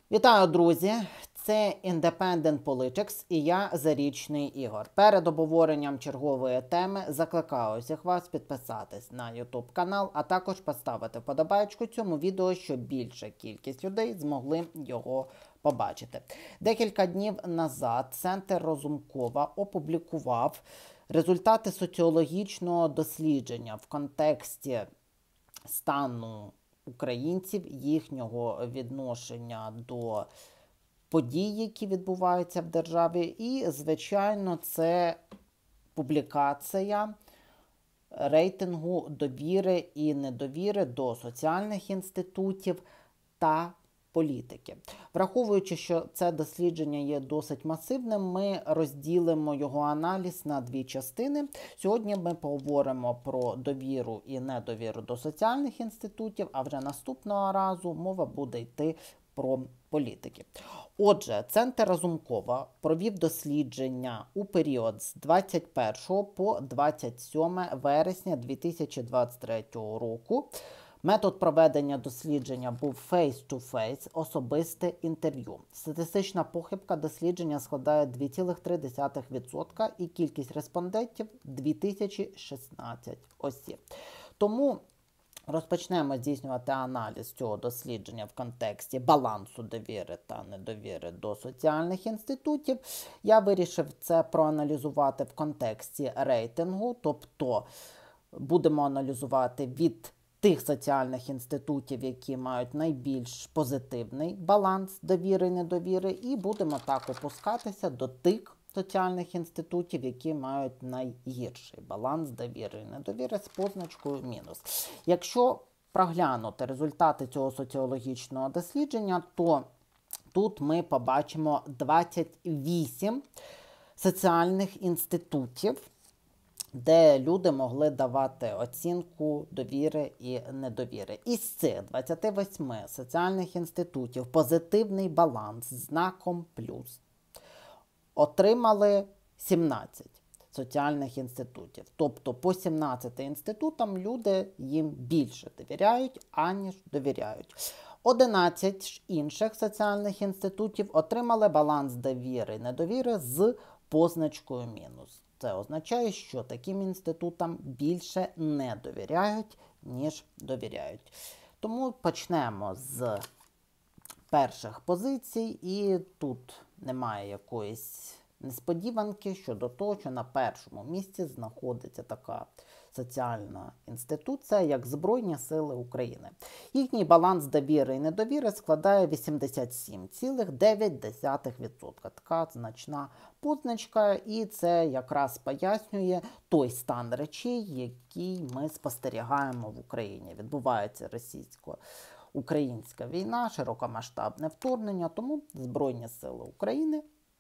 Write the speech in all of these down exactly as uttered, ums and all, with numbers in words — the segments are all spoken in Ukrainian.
Вітаю, друзі! Це Independent Politics і я, Зарічний Ігор. Перед обговоренням чергової теми закликаю всіх вас підписатись на YouTube канал, а також поставити вподобайку цьому відео, щоб більша кількість людей змогли його побачити. Декілька днів назад Центр Разумкова опублікував результати соціологічного дослідження в контексті стану українців, їхнього відношення до подій, які відбуваються в державі. І, звичайно, це публікація рейтингу довіри і недовіри до соціальних інститутів та політики. Враховуючи, що це дослідження є досить масивним, ми розділимо його аналіз на дві частини. Сьогодні ми поговоримо про довіру і недовіру до соціальних інститутів, а вже наступного разу мова буде йти про політики. Отже, Центр Разумкова провів дослідження у період з двадцять першого по двадцять сьоме вересня дві тисячі двадцять третього року. Метод проведення дослідження був face-to-face, особисте інтерв'ю. Статистична похибка дослідження складає два цілих три десятих відсотка і кількість респондентів – дві тисячі шістнадцять осіб. Тому розпочнемо здійснювати аналіз цього дослідження в контексті балансу довіри та недовіри до соціальних інститутів. Я вирішив це проаналізувати в контексті рейтингу, тобто будемо аналізувати від тих соціальних інститутів, які мають найбільш позитивний баланс довіри і недовіри, і будемо так опускатися до тих соціальних інститутів, які мають найгірший баланс довіри і недовіри з позначкою мінус. Якщо проглянути результати цього соціологічного дослідження, то тут ми побачимо двадцять вісім соціальних інститутів, де люди могли давати оцінку довіри і недовіри. Із цих двадцяти восьми соціальних інститутів позитивний баланс з знаком плюс отримали сімнадцять соціальних інститутів. Тобто по сімнадцяти інститутам люди їм більше довіряють, аніж довіряють. одинадцять інших соціальних інститутів отримали баланс довіри і недовіри з позначкою мінус. Це означає, що таким інститутам більше не довіряють, ніж довіряють. Тому почнемо з перших позицій, і тут немає якоїсь несподіванки щодо того, що на першому місці знаходиться така соціальна інституція, як Збройні Сили України. Їхній баланс довіри і недовіри складає вісімдесят сім цілих дев'ять десятих відсотка. Така значна позначка, і це якраз пояснює той стан речей, який ми спостерігаємо в Україні. Відбувається російсько-українська війна, широкомасштабне вторгнення, тому Збройні Сили України,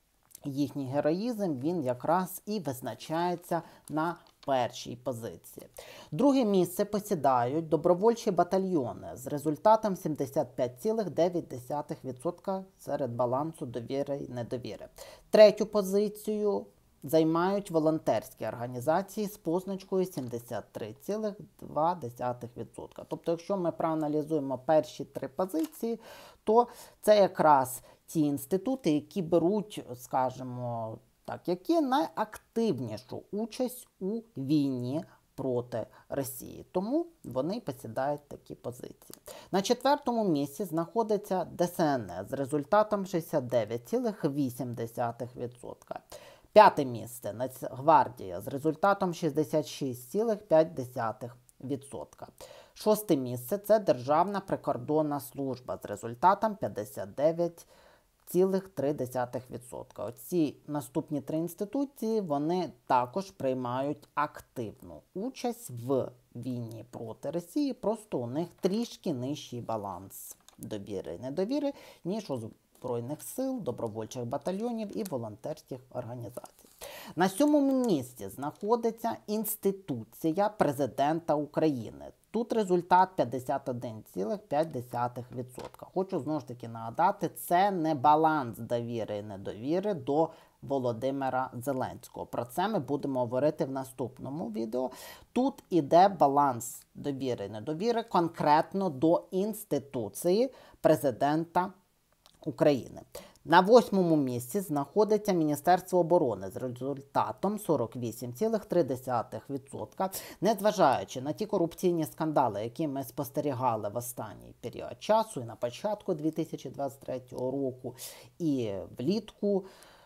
їхній героїзм, він якраз і визначається на першій позиції. Друге місце посідають добровольчі батальйони з результатом сімдесят п'ять цілих дев'ять десятих відсотка серед балансу довіри і недовіри. Третю позицію займають волонтерські організації з позначкою сімдесят три цілих два десятих відсотка. Тобто, якщо ми проаналізуємо перші три позиції, то це якраз ті інститути, які беруть, скажімо так, які найактивнішу участь у війні проти Росії. Тому вони посідають такі позиції. На четвертому місці знаходиться Де Ес Ен Ес з результатом шістдесят дев'ять цілих вісім десятих відсотка. П'яте місце – Нацгвардія з результатом шістдесят шість цілих п'ять десятих відсотка. Шосте місце – це Державна прикордонна служба з результатом п'ятдесят дев'ять цілих три десятих відсотка. Оці наступні три інституції, вони також приймають активну участь в війні проти Росії, просто у них трішки нижчий баланс довіри і недовіри, ніж у Збройних сил, добровольчих батальйонів і волонтерських організацій. На сьомому місці знаходиться інституція Президента України. Тут результат п'ятдесят один цілих п'ять десятих відсотка. Хочу знову ж таки нагадати, це не баланс довіри і недовіри до Володимира Зеленського. Про це ми будемо говорити в наступному відео. Тут іде баланс довіри і недовіри конкретно до інституції Президента України. На восьмому місці знаходиться Міністерство оборони з результатом сорок вісім цілих три десятих відсотка. Незважаючи на ті корупційні скандали, які ми спостерігали в останній період часу, і на початку дві тисячі двадцять третього року, і влітку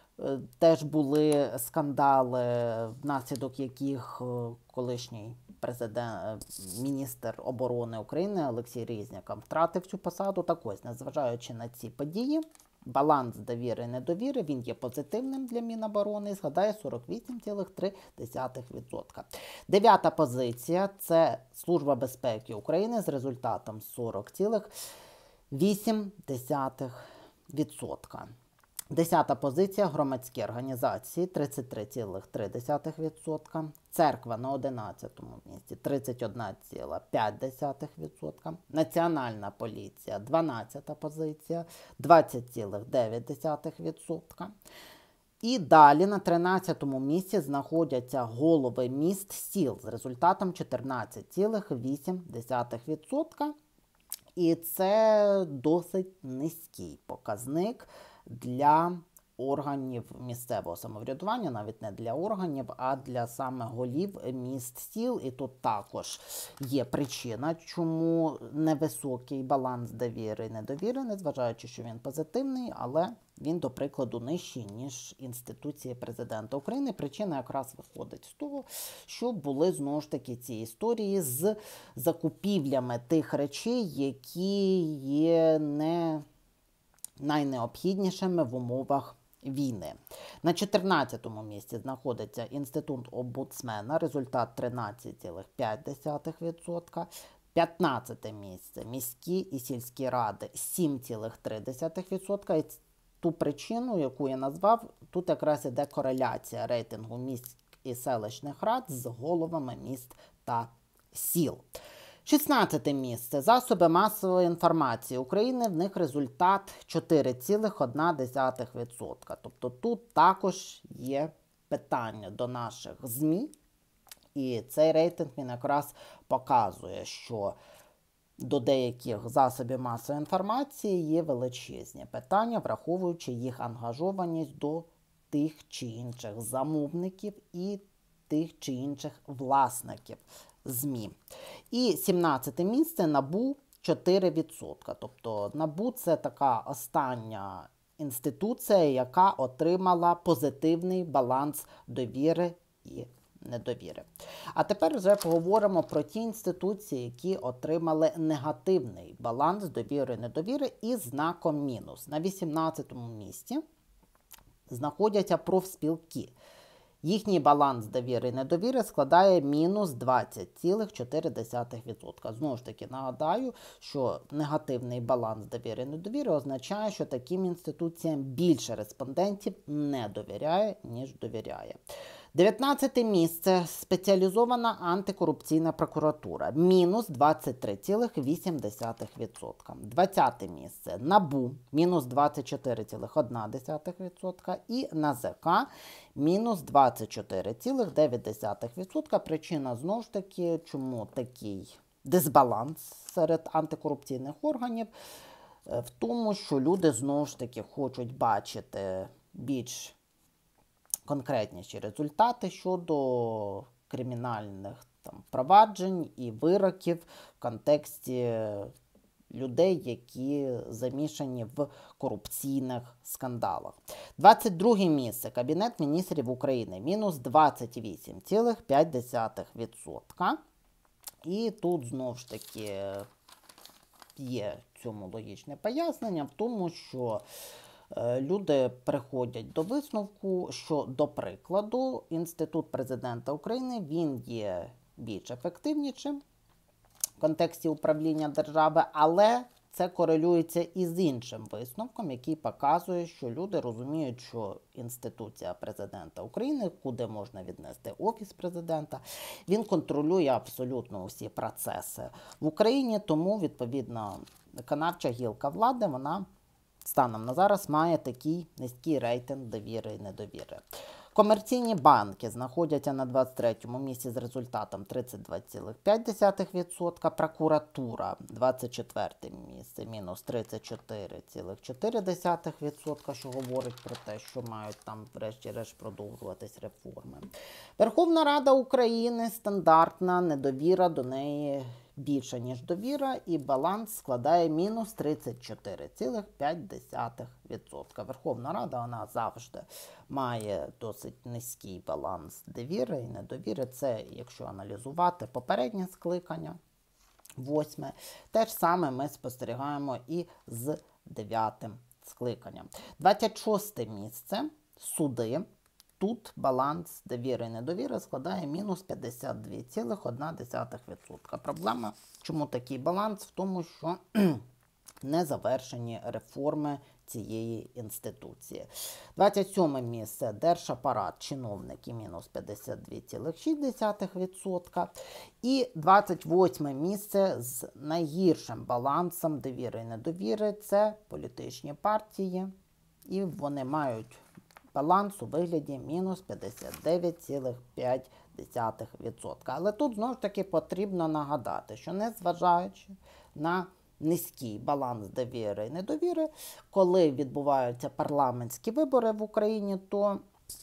теж були скандали, внаслідок яких колишній президент, міністр оборони України Олексій Резніков втратив цю посаду. Так ось, незважаючи на ці події, баланс довіри і недовіри, він є позитивним для Міноборони і складає сорок вісім цілих три десятих відсотка. Дев'ята позиція – це Служба безпеки України з результатом сорок цілих вісім десятих відсотка. Десята позиція – громадські організації – тридцять три цілих три десятих відсотка. Церква на одинадцятому місці – тридцять одна ціла п'ять десятих відсотка. Національна поліція – дванадцята позиція – двадцять цілих дев'ять десятих відсотка. І далі на тринадцятому місці знаходяться голови міст сіл з результатом чотирнадцять цілих вісім десятих відсотка. І це досить низький показник для органів місцевого самоврядування, навіть не для органів, а для саме голів міст сіл. І тут також є причина, чому невисокий баланс довіри і недовіри, незважаючи, що він позитивний, але він, до прикладу, нижчий, ніж інституції президента України. Причина якраз виходить з того, що були, знову ж таки, ці історії з закупівлями тих речей, які є не найнеобхіднішими в умовах війни. На чотирнадцятому місці знаходиться Інститут омбудсмена, результат тринадцять цілих п'ять десятих відсотка. п'ятнадцяте місце міські і сільські ради сім цілих три десятих відсотка. І ту причину, яку я назвав, тут якраз іде кореляція рейтингу міст і селищних рад з головами міст та сіл. шістнадцяте місце. Засоби масової інформації України, в них результат чотири цілих одна десятих відсотка. Тобто тут також є питання до наших ЗМІ, і цей рейтинг він якраз показує, що до деяких засобів масової інформації є величезні питання, враховуючи їх ангажованість до тих чи інших замовників і тих чи інших власників ЗМІ. І сімнадцяте місце НАБУ чотири відсотка. Тобто НАБУ – це така остання інституція, яка отримала позитивний баланс довіри і недовіри. А тепер вже поговоримо про ті інституції, які отримали негативний баланс довіри і недовіри із знаком мінус. На вісімнадцятому місці знаходяться профспілки. Їхній баланс довіри і недовіри складає мінус двадцять цілих чотири десятих відсотка. Знову ж таки, нагадаю, що негативний баланс довіри і недовіри означає, що таким інституціям більше респондентів не довіряє, ніж довіряє. дев'ятнадцяте місце – спеціалізована антикорупційна прокуратура. Мінус двадцять три цілих вісім десятих відсотка. двадцяте місце – НАБУ. Мінус двадцять чотири цілих одна десятих відсотка. І НАЗК – мінус двадцять чотири цілих дев'ять десятих відсотка. Причина, знову ж таки, чому такий дисбаланс серед антикорупційних органів, в тому, що люди, знову ж таки, хочуть бачити більш конкретніші результати щодо кримінальних там проваджень і вироків в контексті людей, які замішані в корупційних скандалах. двадцять друге місце. Кабінет міністрів України. Мінус двадцять вісім цілих п'ять десятих відсотка. І тут, знову ж таки, є цьому логічне пояснення в тому, що люди приходять до висновку, що, до прикладу, Інститут президента України, він є більш ефективнішим в контексті управління держави, але це корелюється із іншим висновком, який показує, що люди розуміють, що інституція президента України, куди можна віднести Офіс президента, він контролює абсолютно усі процеси в Україні, тому, відповідно, виконавча гілка влади, вона станом на зараз має такий низький рейтинг довіри і недовіри. Комерційні банки знаходяться на двадцять третьому місці з результатом тридцять два цілих п'ять десятих відсотка. Прокуратура двадцять четверте місце, мінус тридцять чотири цілих чотири десятих відсотка, що говорить про те, що мають там врешті-решт продовжуватись реформи. Верховна Рада України, стандартна недовіра до неї більша, ніж довіра, і баланс складає мінус тридцять чотири цілих п'ять десятих відсотка. Верховна Рада, вона завжди має досить низький баланс довіри і недовіри. Це, якщо аналізувати попереднє скликання, восьме. Те ж саме ми спостерігаємо і з дев'ятим скликанням. двадцять шосте місце – суди. Тут баланс довіри і недовіри складає мінус п'ятдесят два цілих одна десятих відсотка. Проблема, чому такий баланс? В тому, що не завершені реформи цієї інституції. двадцять сьоме місце – держапарат, чиновники, мінус п'ятдесят два цілих шість десятих відсотка. І двадцять восьме місце з найгіршим балансом довіри і недовіри – це політичні партії. І вони мають баланс у вигляді мінус п'ятдесят дев'ять цілих п'ять десятих відсотка. Але тут, знову ж таки, потрібно нагадати, що незважаючи на низький баланс довіри і недовіри, коли відбуваються парламентські вибори в Україні, то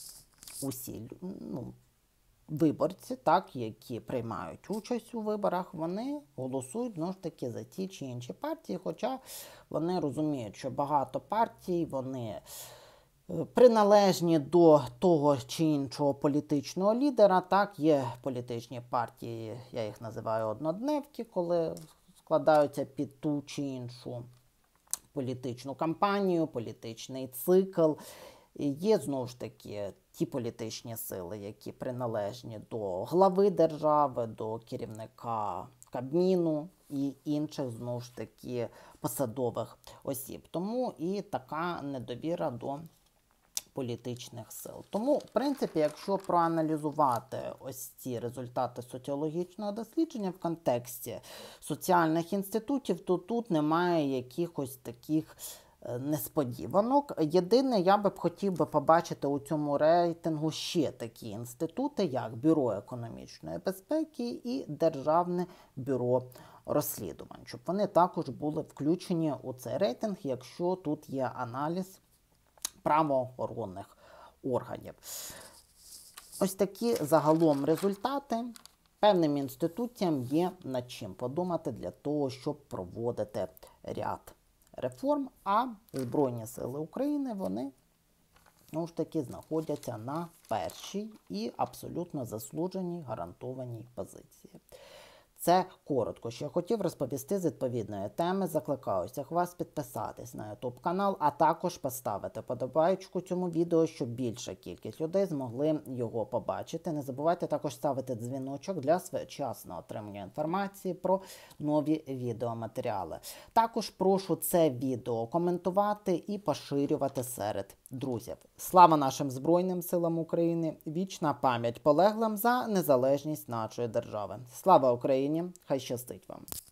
усі ну, виборці, так, які приймають участь у виборах, вони голосують, знову ж таки, за ті чи інші партії, хоча вони розуміють, що багато партій, вони приналежні до того чи іншого політичного лідера. Так, є політичні партії, я їх називаю однодневки, коли складаються під ту чи іншу політичну кампанію, політичний цикл. І є, знову ж таки, ті політичні сили, які приналежні до глави держави, до керівника Кабміну і інших, знову ж таки, посадових осіб. Тому і така недовіра до політичних сил. Тому, в принципі, якщо проаналізувати ось ці результати соціологічного дослідження в контексті соціальних інститутів, то тут немає якихось таких несподіванок. Єдине, я би б хотів би побачити у цьому рейтингу ще такі інститути, як Бюро економічної безпеки і Державне бюро розслідувань, щоб вони також були включені у цей рейтинг, якщо тут є аналіз правоохоронних органів. Ось такі загалом результати. Певним інституціям є над чим подумати для того, щоб проводити ряд реформ, а Збройні Сили України, вони, ну ж таки, знаходяться на першій і абсолютно заслуженій, гарантованій позиції. Це коротко, що я хотів розповісти з відповідної теми. Закликаю всіх вас підписатись на ютуб канал, а також поставити подобаєчку цьому відео, щоб більша кількість людей змогли його побачити. Не забувайте також ставити дзвіночок для своєчасного отримання інформації про нові відеоматеріали. Також прошу це відео коментувати і поширювати серед друзів. Слава нашим Збройним силам України! Вічна пам'ять полеглим за незалежність нашої держави. Слава Україні! Хай щастить вам!